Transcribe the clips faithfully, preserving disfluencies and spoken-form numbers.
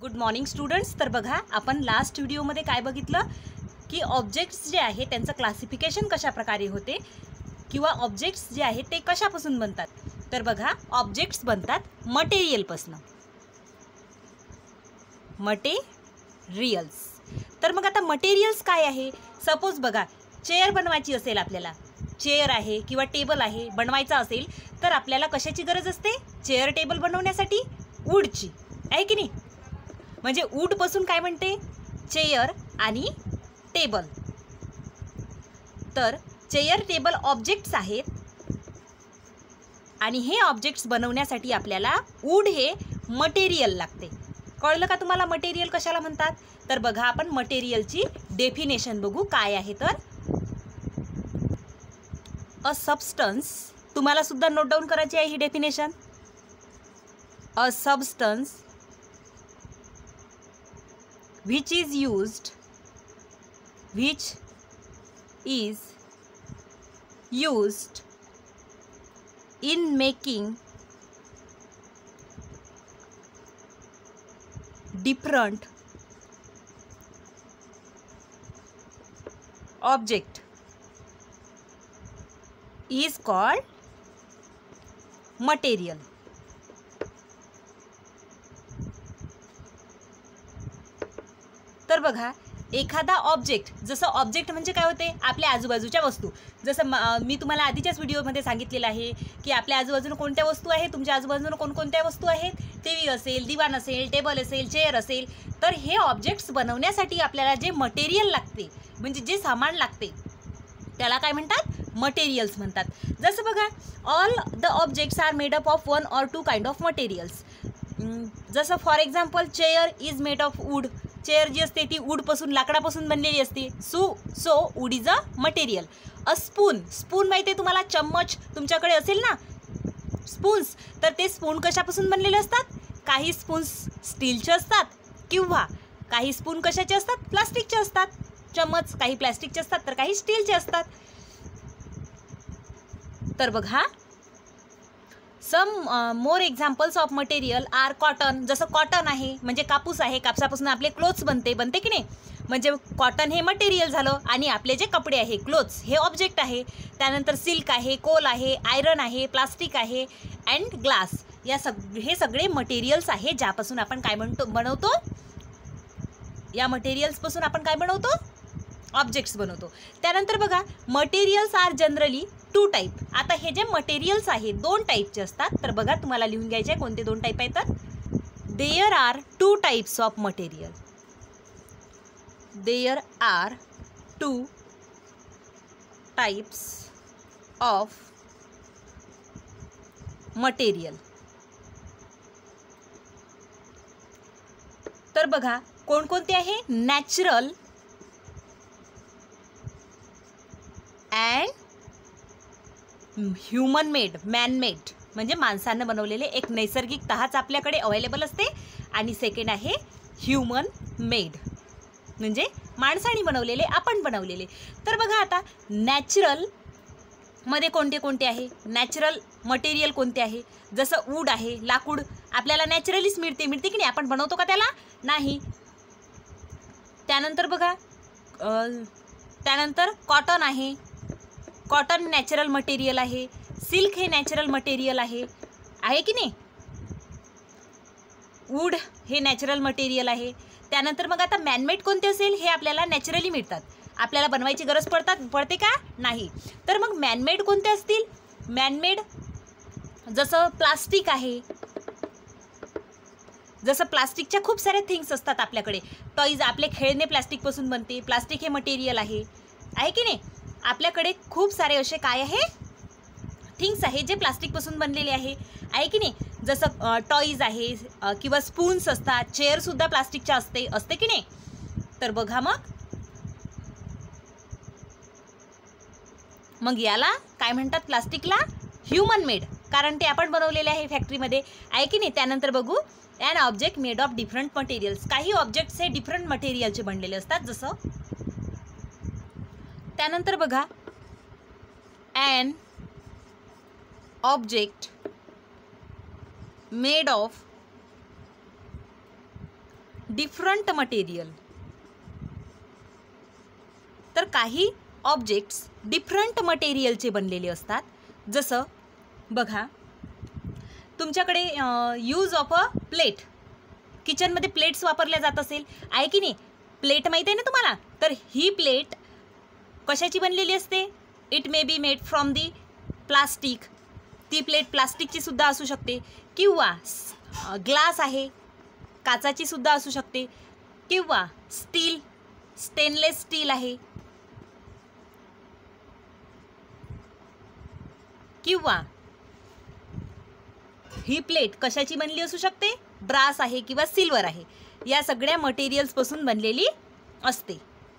Good morning students. तर बघा, आपण लास्ट व्हिडिओमध्ये काय बघितलं की ऑब्जेक्ट्स जे आहे त्यांचं क्लासिफिकेशन कशा प्रकारे होते किंवा ऑब्जेक्ट्स जे आहेत ते कशापासून बनतात. तर बघा, ऑब्जेक्ट्स बनतात मटेरियलपासून. मटेरियल्स. तर मग आता मटेरियल्स काय आहे. सपोज बघा, चेअर बनवायची असेल, आपल्याला चेअर आहे किंवा टेबल आहे बनवायचा असेल तर आपल्याला कशाची गरज असते. चेअर टेबल बनवण्यासाठी वूडची, आहे की नाही. म्हणजे वूडपासून काय म्हणते, चेअर आणि टेबल. तर चेअर टेबल ऑब्जेक्ट्स आहेत आणि हे ऑब्जेक्ट्स बनवण्यासाठी आपल्याला वूड हे मटेरियल लागते. कळलं का तुम्हाला मटेरियल कशाला म्हणतात. तर बघा, आपण मटेरियलची डेफिनेशन बघू काय आहे. तर अ सबस्टन्स, तुम्हाला सुद्धा नोट डाऊन करायची आहे ही definition. A substance which is used which is used in making different object is called material. तर बघा, एखादा ऑब्जेक्ट, जसं ऑब्जेक्ट म्हणजे काय होते, आपल्या आजूबाजूच्या वस्तू. जसं मी तुम्हाला आधीच्याच व्हिडिओमध्ये सांगितलेलं आहे की आपल्या आजूबाजूला कोणत्या वस्तू आहेत, तुमच्या आजूबाजूला कोणकोणत्या वस्तू आहेत. टीव्ही असेल, दिवाण असेल, टेबल असेल, चेअर असेल. तर हे ऑब्जेक्ट्स बनवण्यासाठी आपल्याला जे मटेरियल लागते, म्हणजे जे सामान लागते, त्याला काय म्हणतात, मटेरियल्स म्हणतात. जसं बघा, all the objects are made up of one or two kind of materials. जसं for example, chair is made of wood. Chair जी असते ती वूडपासून, लाकडापासून बनलेली असते. So so wood is a material. A spoon, spoon माहिती आहे तुम्हाला, चम्मच तुमच्याकडे असेल ना, स्पून्स. तर ते स्पून कशापासून बनलेले असतात. काही स्पून्स स्टीलचे असतात किंवा काही स्पून कशाचे असतात, प्लास्टिकचे असतात. चम्मच काही प्लास्टिकचे असतात तर काही स्टीलचे असतात. तर बघा, some more examples of material are cotton. जसं कॉटन आहे म्हणजे कापूस आहे, कापसापासून आपले क्लोथ्स बनते बनते की नाही. म्हणजे कॉटन हे मटेरियल झालं आणि आपले जे कपडे आहे, क्लोथ्स, हे ऑब्जेक्ट आहे. त्यानंतर सिल्क आहे, कोल आहे, आयरन आहे, प्लास्टिक आहे अँड ग्लास. या सग हे सगळे मटेरियल्स आहे ज्यापासून आपण काय म्हणतो बनवतो. या मटेरियल्सपासून आपण काय बनवतो, ऑब्जेक्ट्स बनवतो. त्यानंतर बघा, materials are generally two type. आता हे जे मटेरियल्स आहे दोन टाईपचे असतात. तर बघा, तुम्हाला लिहून घ्यायचे आहे कोणते दोन टाईप आहेत. तर there are two types of material. There are two types of material. तर बघा, कोणकोणते आहे, natural and human made, man made. म्हणजे माणसानं बनवलेले एक नैसर्गिक तहाच आपल्याकडे अवेलेबल असते. आणि सेकंड आहे ह्युमन मेड, म्हणजे माणसाने बनवलेले, आपण बनवलेले. तर बघा, आता नॅचरल मध्ये कोणते कोणते आहे, नॅचरल मटेरियल कोणते आहे. जसं वूड आहे, लाकूड आपल्याला नॅचरलीच मिळते मिळते की नाही. आपण बनवतो का त्याला, नाही. त्यानंतर बघा, त्यानंतर कॉटन आहे. कॉटन नॅचरल मटेरियल आहे. सिल्क हे नॅचरल मटेरियल आहे, आहे की नाही. वूड हे नॅचरल मटेरियल आहे. त्यानंतर मग आता मॅनमेड कोणते असेल, हे आपल्याला नॅचरली मिळतात, आपल्याला बनवायची गरज पडतात पडते का, नाही. तर मग मॅनमेड कोणते असतील, मॅनमेड जसं प्लास्टिक आहे. जसं प्लास्टिकच्या खूप साऱ्या थिंग्स असतात आपल्याकडे. टॉईज, आपले खेळणे प्लास्टिकपासून बनते. प्लास्टिक हे मटेरियल आहे, आहे की नाही. आपल्याकडे खूप सारे असे काय आहे, थिंग्स आहे जे प्लास्टिकपासून बनलेले आहे, आहे की नाही. जसं टॉईज आहे किंवा स्पून्स असतात. चेअरसुद्धा प्लास्टिकच्या असते असते की नाही. तर बघा, मग मग याला काय म्हणतात, प्लास्टिकला ह्युमन मेड, कारण ते आपण बनवलेले आहे फॅक्टरीमध्ये, आहे की नाही. त्यानंतर बघू, an object made of different materials. काही ऑब्जेक्ट्स हे डिफरंट मटेरियलचे बनलेले असतात. जसं त्यानंतर बघा, an object made of different material. तर काही ऑब्जेक्ट्स डिफरंट मटेरियलचे बनलेले असतात. जसं बघा, तुमच्याकडे यूज ऑफ अ प्लेट, किचनमध्ये प्लेट्स वापरल्या जात असेल, आहे की नाही? प्लेट माहीत आहे ना तुम्हाला? तर ही प्लेट कशाची बनलेली असते? It may be made from the plastic. ती प्लेट प्लास्टिकची सुद्धा असू शकते, किंवा ग्लास आहे, काचाची सुद्धा असू शकते, किंवा स्टील, स्टेनलेस स्टील आहे, किंवा ही प्लेट कशाची बनली असू शकते? ब्रास आहे किंवा सिल्वर आहे. या सगळ्या मटेरियल्सपासून बनलेली असते.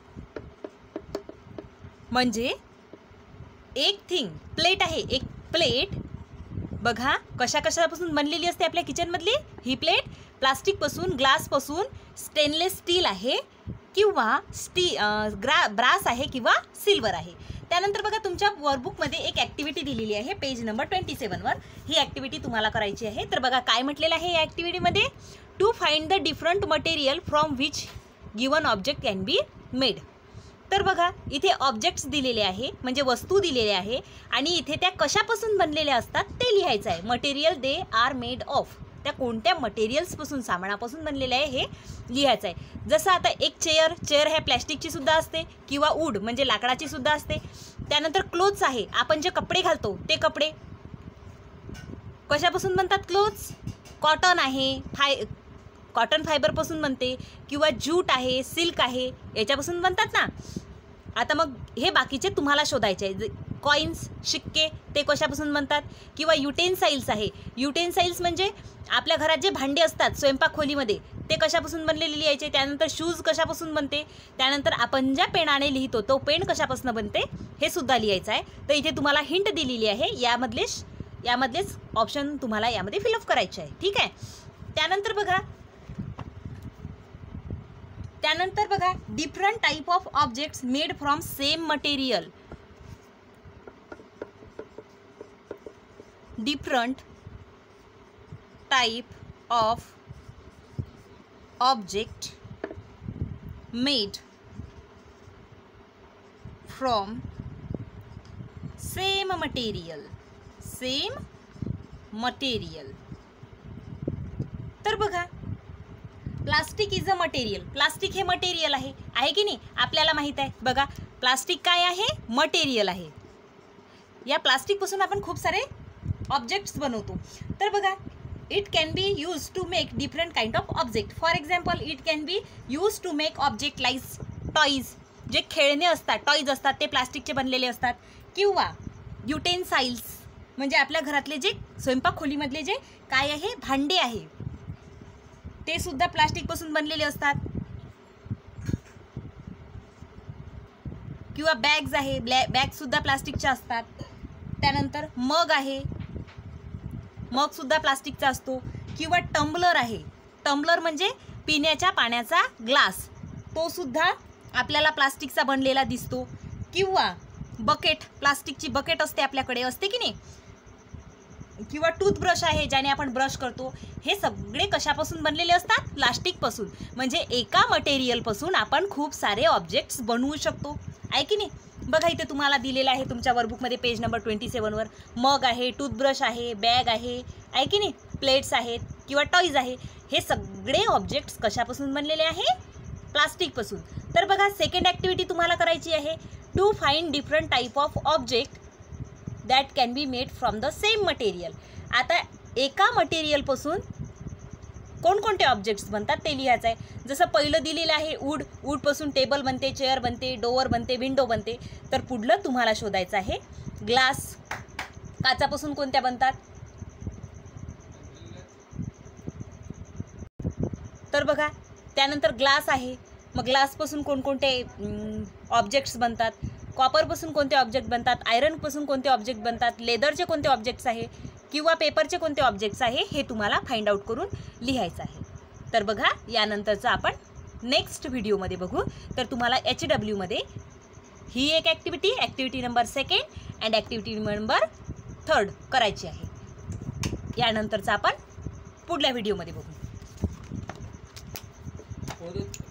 म्हणजे एक थिंग, प्लेट आहे, एक प्लेट बघा कशा कशापासून बनलेली असते आपल्या किचनमधली. ही प्लेट प्लास्टिकपासून, ग्लासपासून, स्टेनलेस स्टील आहे, किंवा स्टी ग्रा ब्रास आहे किंवा सिल्वर आहे. त्यानंतर बघा, तुमच्या वर्कबुकमध्ये एक ॲक्टिव्हिटी दिलेली आहे पेज नंबर ट्वेंटी सेवनवर. ही ॲक्टिव्हिटी तुम्हाला करायची आहे. तर बघा काय म्हटलेलं आहे या ॲक्टिव्हिटीमध्ये, to find the different material from which given object can be made. तर बघा इथे ऑब्जेक्ट्स दिलेले आहे, म्हणजे वस्तू दिलेले आहे, आणि इथे त्या कशापासून बनलेल्या असतात ते लिहायचं आहे. Material they are made of, त्या कोणत्या मटेरियल्सपासून, सामानापासून बनलेलं आहे हे लिहायचं आहे. जसं आता एक चेअर, चेअर ह्या प्लॅस्टिकची सुद्धा असते, किंवा वूड म्हणजे लाकडाची सुद्धा असते. त्यानंतर क्लोथ्स आहे, आपण जे कपडे घालतो ते कपडे कशापासून बनतात? क्लोथ्स कॉटन आहे, फाय कॉटन फायबरपासून बनते, किंवा ज्यूट आहे, सिल्क आहे, याच्यापासून बनतात ना. आता मग हे बाकीचे तुम्हाला शोधायचे आहे. कॉइन्स, शिक्के, ते कशापासून बनतात, किंवा युटेन्साइल्स आहे. युटेन्साइल्स म्हणजे आपल्या घरात जे भांडे असतात स्वयंपाक खोलीमध्ये, ते कशापासून बनलेले लिहायचे. त्यानंतर शूज कशापासून बनते, त्यानंतर आपण ज्या पेनाने लिहितो तो पेन कशापासून बनते हे सुद्धा लिहायचं आहे. तर इथे तुम्हाला हिंट दिलेली आहे, यामधले यामधलेच ऑप्शन तुम्हाला यामध्ये फिलअप करायचे आहे. ठीक आहे. त्यानंतर बघा त्यानंतर बघा different type of objects made from same material. Different type of object made from same material. Same material. तर बघा, plastic is a material. Plastic हे मटेरियल आहे, आहे की नाही? आपल्याला माहीत आहे. बघा प्लास्टिक काय आहे? मटेरियल आहे. या प्लास्टिकपासून आपण खूप सारे ऑब्जेक्ट्स बनवतो. तर बघा, it can be use to make different kind of object. For example, it can be use to make object like toys. जे खेळणे असतात, टॉईज असतात, ते प्लास्टिकचे बनलेले असतात. किंवा युटेन्साइल्स म्हणजे आपल्या घरातले जे स्वयंपाक खोलीमधले जे काय आहे, भांडे आहे, ते सुद्धा प्लास्टिकपासून बनलेले असतात. किंवा बॅग्स आहे, बॅग सुद्धा प्लास्टिकच्या असतात. त्यानंतर मग आहे, मग सुद्धा प्लास्टिकचा असतो. किंवा टंबलर आहे, टंबलर म्हणजे पिण्याच्या पाण्याचा ग्लास, तो सुद्धा आपल्याला प्लास्टिकचा बनलेला दिसतो. किंवा बकेट, प्लास्टिकची बकेट असते आपल्याकडे, असते की नाही? किंवा टूथब्रश आहे, ज्याने आपण ब्रश करतो. हे सगळे कशापासून बनलेले असतात? प्लास्टिकपासून. म्हणजे एका मटेरियलपासून आपण खूप सारे ऑब्जेक्ट्स बनवू शकतो, आहे की नाही? बघा इथे तुम्हाला दिलेलं आहे तुमच्या वर्कबुकमध्ये पेज नंबर ट्वेंटी सेवनवर. मग आहे, टूथब्रश आहे, बॅग आहे, आहे की नाही? प्लेट्स आहेत किंवा टॉईज आहे. हे सगळे ऑब्जेक्ट्स कशापासून बनलेले आहे? प्लास्टिकपासून. तर बघा सेकंड ॲक्टिव्हिटी तुम्हाला करायची आहे, to find different type of object that can be made from the same material. आता एका मटेरियलपासून कोणकोणते ऑब्जेक्ट्स बनतात ते लिहायचं आहे. जसं पहिलं दिलेलं आहे वूड, वूडपासून टेबल बनते, चेअर बनते, डोअर बनते, विंडो बनते. तर पुढलं तुम्हाला शोधायचं आहे ग्लास. काचापासून कोणत्या बनतात? तर बघा त्यानंतर ग्लास आहे, मग ग्लासपासून कोणकोणते ऑब्जेक्ट्स बनतात? कॉपरपासून कोणते ऑब्जेक्ट बनतात? आयरनपासून कोणते ऑब्जेक्ट बनतात? लेदरचे कोणते ऑब्जेक्ट्स आहे? किंवा पेपरचे कोणते ऑब्जेक्ट्स आहे? हे तुम्हाला फाइंड आउट करून लिहायचं आहे. तर बघा यानंतरचं आपण नेक्स्ट व्हिडिओमध्ये बघू. तर तुम्हाला एच डब्ल्यूमध्ये ही एक activity, activity number second and activity number third करायची आहे. यानंतरचं आपण पुढल्या व्हिडिओमध्ये बघू. होऊ दे.